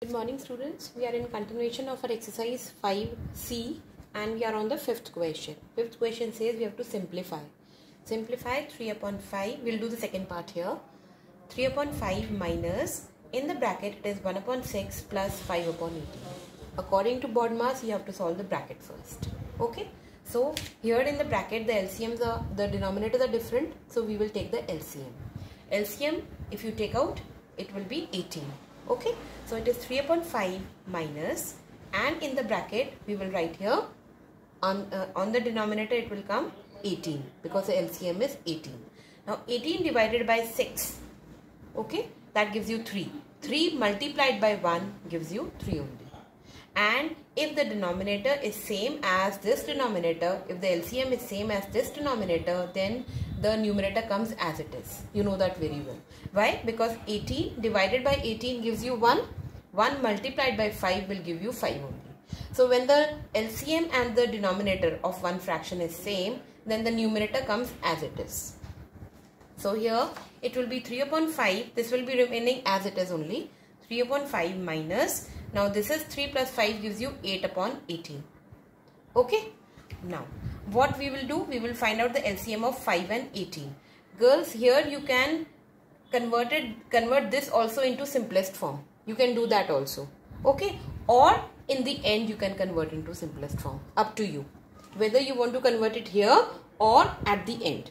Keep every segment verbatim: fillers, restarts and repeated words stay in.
Good morning students. We are in continuation of our exercise five C and we are on the fifth question. Fifth question says we have to simplify. Simplify three upon five. We will do the second part here. three upon five minus, in the bracket it is one upon six plus five upon eighteen. According to BODMAS you have to solve the bracket first. Okay. So here in the bracket the L C Ms are, the denominators are different. So we will take the L C M. L C M if you take out it will be eighteen. Okay, so it is three upon five minus, and in the bracket we will write here on uh, on the denominator it will come eighteen because the L C M is eighteen. Now eighteen divided by six, okay, that gives you three. three multiplied by one gives you three only. And if the denominator is same as this denominator, if the L C M is same as this denominator, then the numerator comes as it is. You know that very well. Why? Because eighteen divided by eighteen gives you one. one multiplied by five will give you five only. So when the L C M and the denominator of one fraction is same, then the numerator comes as it is. So here it will be three upon five. This will be remaining as it is only. three upon five minus. Now this is three plus five gives you eight upon eighteen. Okay. Now what we will do, we will find out the L C M of five and eighteen. Girls, here you can convert it, convert this also into simplest form. You can do that also. Okay. Or in the end you can convert into simplest form. Up to you. Whether you want to convert it here or at the end.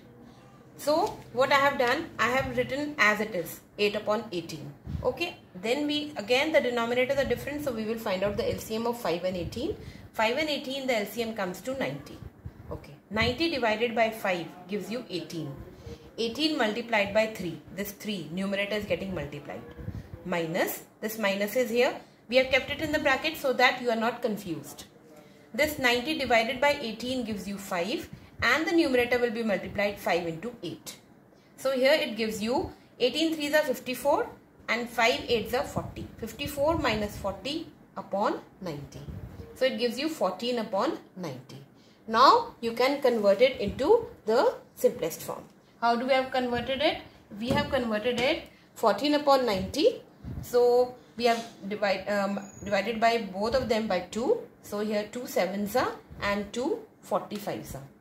So what I have done, I have written as it is, eight upon eighteen. Okay. Then we, again the denominators are different, so we will find out the L C M of five and eighteen. five and eighteen, the L C M comes to ninety. Okay. ninety divided by five gives you eighteen. eighteen multiplied by three. This three, numerator is getting multiplied. Minus, this minus is here. We have kept it in the bracket so that you are not confused. This ninety divided by eighteen gives you five. And the numerator will be multiplied five into eight. So here it gives you eighteen threes are fifty-four and five eights are forty. fifty-four minus forty upon ninety. So it gives you fourteen upon ninety. Now you can convert it into the simplest form. How do we have converted it? We have converted it fourteen upon ninety. So we have divide, um, divided by both of them by two. So here two sevens are and two forty-fives are.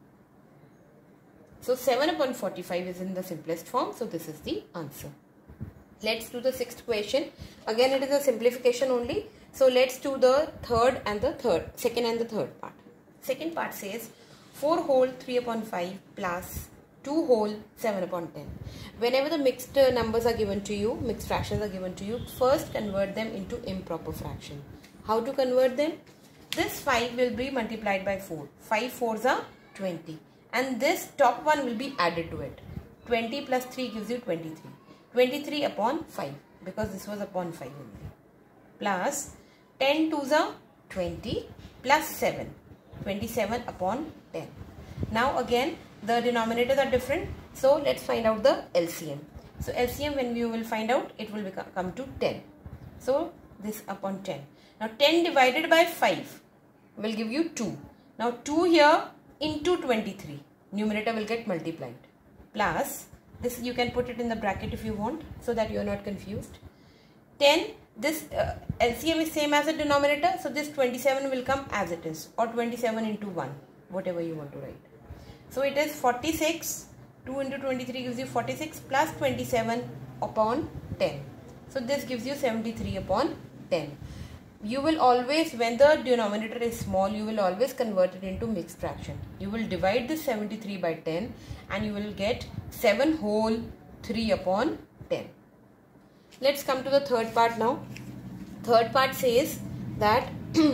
So seven upon forty-five is in the simplest form. So this is the answer. Let's do the sixth question. Again it is a simplification only. So let's do the third and the third, second and the third part. Second part says four whole three upon five plus two whole seven upon ten. Whenever the mixed numbers are given to you, mixed fractions are given to you, first convert them into improper fraction. How to convert them? This five will be multiplied by four. five fours are twenty. And this top one will be added to it. twenty plus three gives you twenty-three. twenty-three upon five, because this was upon five only. Plus ten twos are twenty plus seven. twenty-seven upon ten. Now again the denominators are different. So let's find out the L C M. So L C M, when we will find out, it will become, come to ten. So this upon ten. Now ten divided by five will give you two. Now two here into twenty-three, numerator will get multiplied, plus this you can put it in the bracket if you want, so that you are not confused. ten, this uh, L C M is same as the denominator, so this twenty-seven will come as it is, or twenty-seven into one, whatever you want to write. So it is forty-six, two into twenty-three gives you forty-six plus twenty-seven upon ten. So this gives you seventy-three upon ten. You will always, when the denominator is small, you will always convert it into mixed fraction. You will divide this seventy-three by ten and you will get seven whole three upon ten. Let's come to the third part now. Third part says that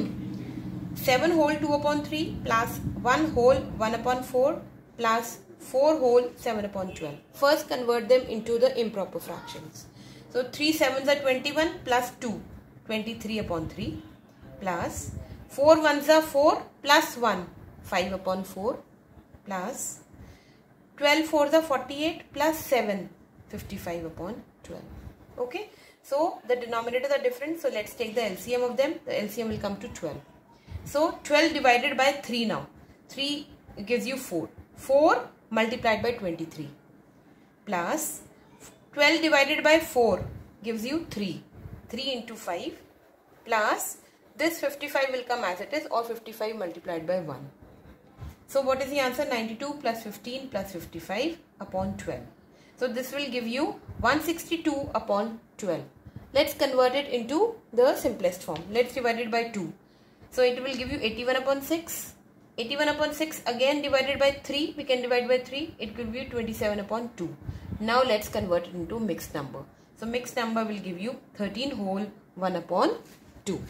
seven whole two upon three plus one whole one upon four plus four whole seven upon twelve. First convert them into the improper fractions. So three sevens are twenty-one plus two. twenty-three upon three plus four ones are four plus one, five upon four plus twelve fours are forty-eight plus seven, fifty-five upon twelve. Okay. So the denominators are different. So let's take the L C M of them. The L C M will come to twelve. So twelve divided by three now. three gives you four. four multiplied by twenty-three plus twelve divided by four gives you three. three into five, plus this fifty-five will come as it is, or fifty-five multiplied by one. So what is the answer? ninety-two plus fifteen plus fifty-five upon twelve. So this will give you one hundred sixty-two upon twelve. Let's convert it into the simplest form. Let's divide it by two. So it will give you eighty-one upon six. eighty-one upon six again divided by three. We can divide by three. It will give you twenty-seven upon two. Now let's convert it into mixed number. So mixed number will give you thirteen whole one upon two.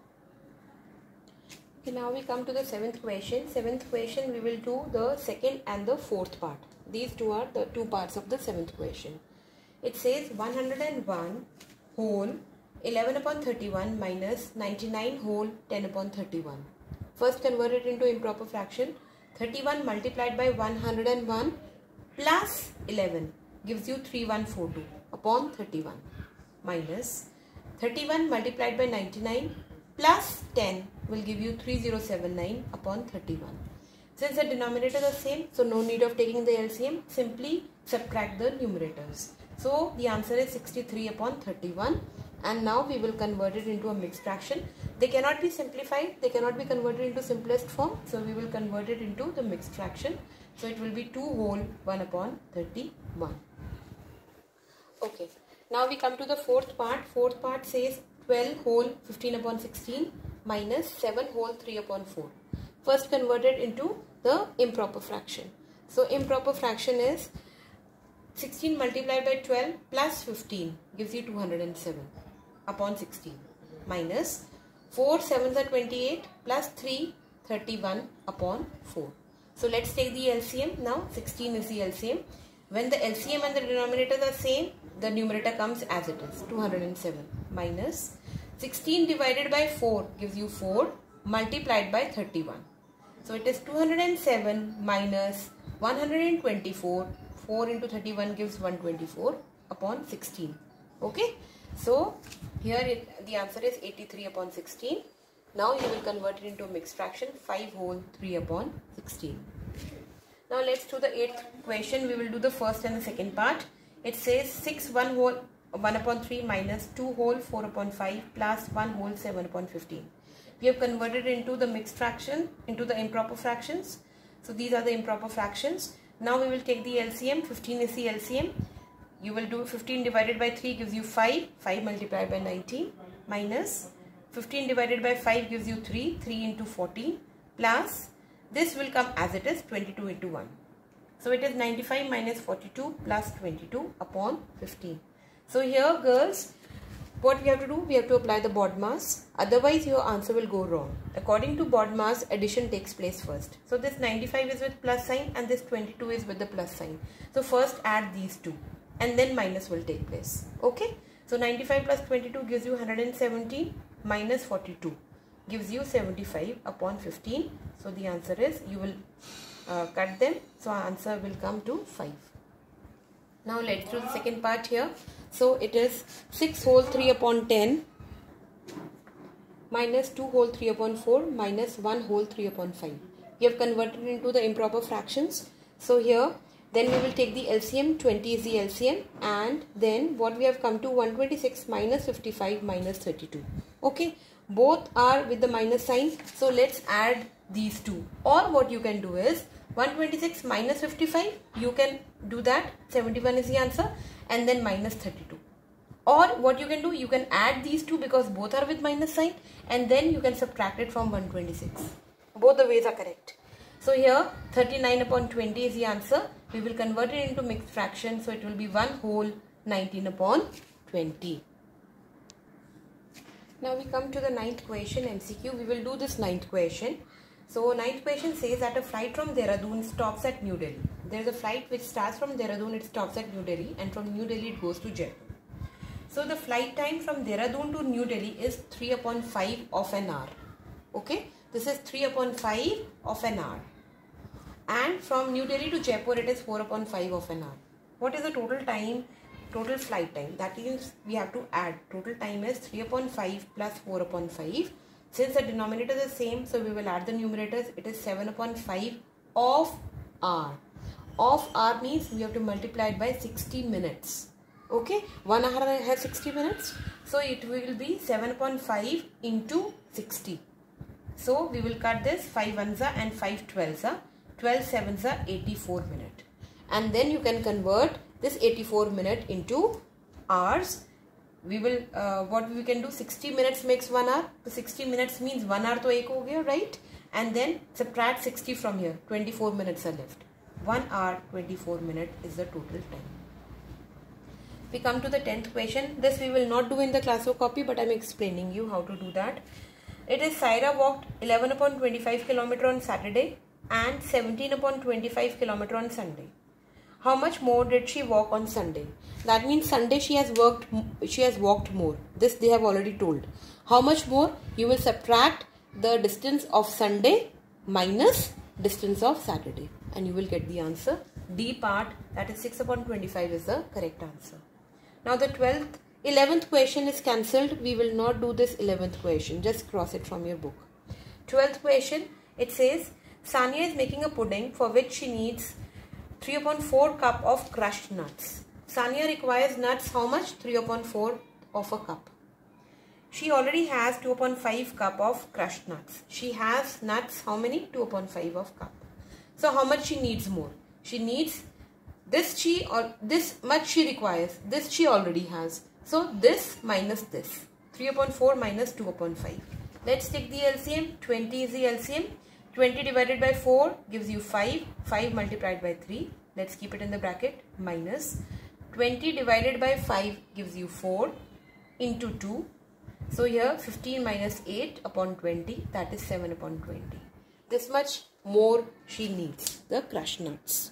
Okay, now we come to the seventh question. Seventh question we will do the second and the fourth part. These two are the two parts of the seventh question. It says one hundred one whole eleven upon thirty-one minus ninety-nine whole ten upon thirty-one. First convert it into improper fraction. thirty-one multiplied by one hundred one plus eleven gives you three thousand one hundred forty-two upon thirty-one minus thirty-one multiplied by ninety-nine plus ten will give you three thousand seventy-nine upon thirty-one. Since the denominators are same, so no need of taking the L C M, simply subtract the numerators. So the answer is sixty-three upon thirty-one, and now we will convert it into a mixed fraction. They cannot be simplified, they cannot be converted into simplest form, so we will convert it into the mixed fraction. So it will be two whole one upon thirty-one. Okay, now we come to the fourth part. Fourth part says twelve whole fifteen upon sixteen minus seven whole three upon four. First convert it into the improper fraction. So improper fraction is sixteen multiplied by twelve plus fifteen gives you two hundred seven upon sixteen minus four sevens are twenty-eight plus three thirty-one upon four. So let's take the L C M now. sixteen is the L C M. When the L C M and the denominators are same, the numerator comes as it is, two hundred seven minus sixteen divided by four gives you four multiplied by thirty-one. So it is two hundred seven minus one hundred twenty-four. four into thirty-one gives one hundred twenty-four upon sixteen. Okay. So here it, the answer is eighty-three upon sixteen. Now you will convert it into a mixed fraction, five whole three upon sixteen. Now let's do the eighth question. We will do the first and the second part. It says six one whole one upon three minus two whole four upon five plus one whole seven upon fifteen. We have converted into the mixed fraction, into the improper fractions. So these are the improper fractions. Now we will take the L C M. fifteen is the L C M. You will do fifteen divided by three gives you five. five multiplied by nineteen minus fifteen divided by five gives you three. three into fourteen plus this will come as it is, twenty-two into one. So it is ninety-five minus forty-two plus twenty-two upon fifteen. So here girls, what we have to do? We have to apply the BODMAS. Otherwise your answer will go wrong. According to BODMAS, addition takes place first. So this ninety-five is with plus sign and this twenty-two is with the plus sign. So first add these two and then minus will take place. Okay. So ninety-five plus twenty-two gives you one hundred seventeen minus forty-two gives you seventy-five upon fifteen. So the answer is, you will uh, cut them. So our answer will come to five. Now let's do the second part here. So it is six whole three upon ten minus two whole three upon four minus one whole three upon five. We have converted into the improper fractions. So here then we will take the L C M. twenty is the L C M, and then what we have come to, one hundred twenty-six minus fifty-five minus thirty-two. Okay, both are with the minus sign. So let's add these two, or what you can do is one hundred twenty-six minus fifty-five, you can do that, seventy-one is the answer, and then minus thirty-two. Or what you can do, you can add these two because both are with minus sign, and then you can subtract it from one hundred twenty-six. Both the ways are correct. So here thirty-nine upon twenty is the answer. We will convert it into mixed fraction, so it will be one whole nineteen upon twenty. Now we come to the ninth question, M C Q. We will do this ninth question. So ninth question says that a flight from Dehradun stops at New Delhi. There is a flight which starts from Dehradun, it stops at New Delhi, and from New Delhi it goes to Jaipur. So the flight time from Dehradun to New Delhi is three upon five of an hour. Okay, this is three upon five of an hour. And from New Delhi to Jaipur it is four upon five of an hour. What is the total time? Total flight time. That means we have to add. Total time is three upon five plus four upon five. Since the denominator is the same, so we will add the numerators. It is seven upon five of hour. Of hour means we have to multiply it by sixty minutes. Okay, one hour has sixty minutes. So it will be seven upon five into sixty. So we will cut this five ones are and five twelves are. twelve sevens are eighty-four minute. And then you can convert this eighty-four minute into hours. We will, uh, what we can do, sixty minutes makes one hour. So sixty minutes means one hour to ek ho gaya, right? And then subtract sixty from here. twenty-four minutes are left. one hour twenty-four minute is the total time. We come to the tenth question. This we will not do in the class or copy, but I am explaining you how to do that. It is Saira walked eleven upon twenty-five kilometer on Saturday and seventeen upon twenty-five kilometer on Sunday. How much more did she walk on Sunday? That means Sunday she has worked, she has walked more. This they have already told. How much more? You will subtract the distance of Sunday minus distance of Saturday, and you will get the answer. D part, that is six upon twenty-five, is the correct answer. Now the twelfth, eleventh question is cancelled. We will not do this eleventh question. Just cross it from your book. twelfth question, it says Sania is making a pudding for which she needs three upon four cup of crushed nuts. Sania requires nuts how much? three upon four of a cup. She already has two upon five cup of crushed nuts. She has nuts how many? two upon five of cup. So how much she needs more? She needs this she or this much she requires. This she already has. So this minus this. three upon four minus two upon five. Let's take the L C M. twenty is the L C M. twenty divided by four gives you five. five multiplied by three. Let's keep it in the bracket. Minus twenty divided by five gives you four into two. So here fifteen minus eight upon twenty, that is seven upon twenty. This much more she needs the crushed nuts.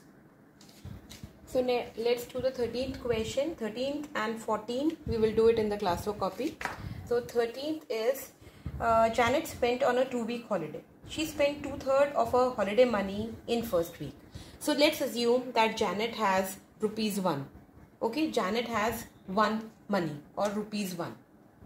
So let's do the thirteenth question. thirteenth and fourteenth we will do it in the class or copy. So thirteenth is uh, Janet spent on a two week holiday. She spent two thirds of her holiday money in first week. So let's assume that Janet has rupees one. Okay, Janet has one money or rupees one.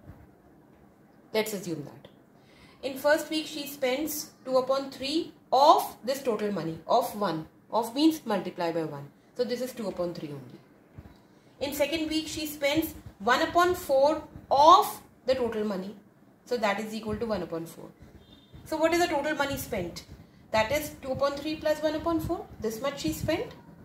Let's assume that. In first week she spends two upon three of this total money of one. Of means multiply by one. So this is two upon three only. In second week she spends one upon four of the total money. So that is equal to one upon four. So what is the total money spent? That is two upon three plus one upon four. This much she spent.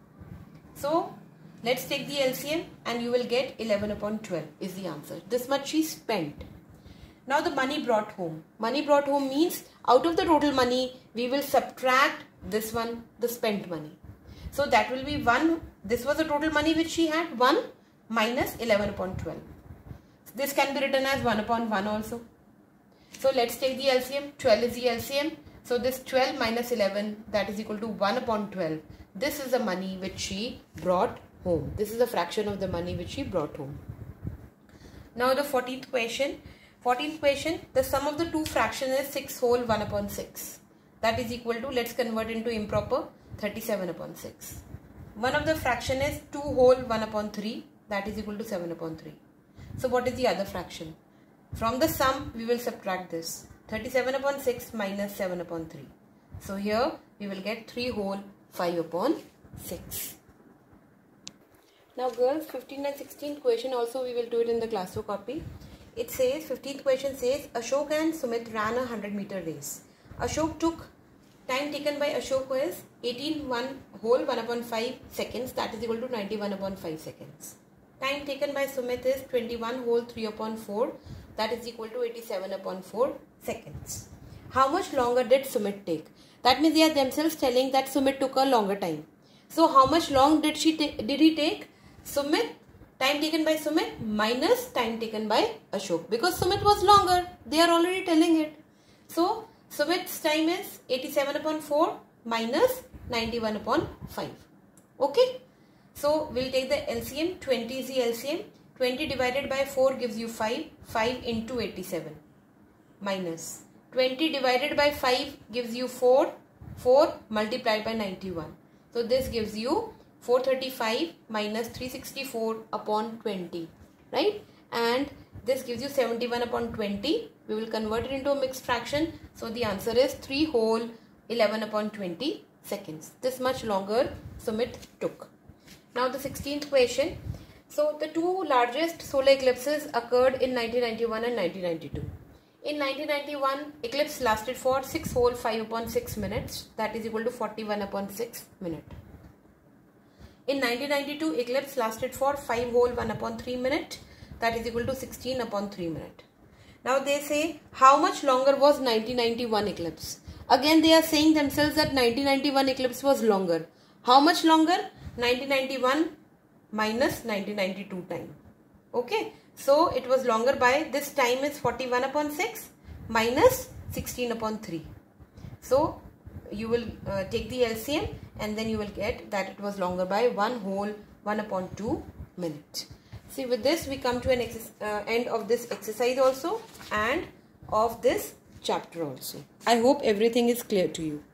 So let's take the L C M and you will get eleven upon twelve is the answer. This much she spent. Now the money brought home. Money brought home means out of the total money we will subtract this one, the spent money. So that will be one. This was the total money which she had. one minus eleven upon twelve. This can be written as one upon one also. So let's take the L C M. twelve is the L C M. So this twelve minus eleven, that is equal to one upon twelve. This is the money which she brought home. This is a fraction of the money which she brought home. Now the fourteenth question. fourteenth question, the sum of the two fractions is six whole one upon six. That is equal to, let's convert into improper, thirty-seven upon six. One of the fraction is two whole one upon three. That is equal to seven upon three. So what is the other fraction? From the sum we will subtract this. thirty-seven upon six minus seven upon three. So here we will get three whole five upon six. Now girls, fifteenth and sixteenth question also we will do it in the class or copy. It says, fifteenth question says, Ashok and Sumit ran a one hundred meter race. Ashok took, time taken by Ashok was eighteen one whole one upon five seconds. That is equal to ninety-one upon five seconds. Time taken by Sumit is twenty-one whole three upon four. That is equal to eighty-seven upon four seconds. How much longer did Sumit take? That means they are themselves telling that Sumit took a longer time. So how much long did she did he take? Sumit, time taken by Sumit minus time taken by Ashok. Because Sumit was longer. They are already telling it. So Sumit's time is eighty-seven upon four minus ninety-one upon five. Okay. So we'll take the L C M. twenty is the L C M. twenty divided by four gives you five. five into eighty-seven. Minus twenty divided by five gives you four. four multiplied by ninety-one. So this gives you four hundred thirty-five minus three hundred sixty-four upon twenty. Right? And this gives you seventy-one upon twenty. We will convert it into a mixed fraction. So the answer is three whole eleven upon twenty seconds. This much longer Sumit took. Now the sixteenth question. So the two largest solar eclipses occurred in nineteen ninety-one and nineteen ninety-two. In nineteen ninety-one, eclipse lasted for six whole five upon six minutes, that is equal to forty-one upon six minute. In nineteen ninety-two, eclipse lasted for five whole one upon three minute, that is equal to sixteen upon three minute. Now they say how much longer was nineteen ninety-one eclipse. Again they are saying themselves that nineteen ninety-one eclipse was longer. How much longer? nineteen ninety-one minus nineteen ninety-two time. Okay. So it was longer by, this time is forty-one upon six minus sixteen upon three. So you will uh, take the L C M and then you will get that it was longer by one whole one upon two minutes. See, with this we come to an uh, end of this exercise also and of this chapter also. I hope everything is clear to you.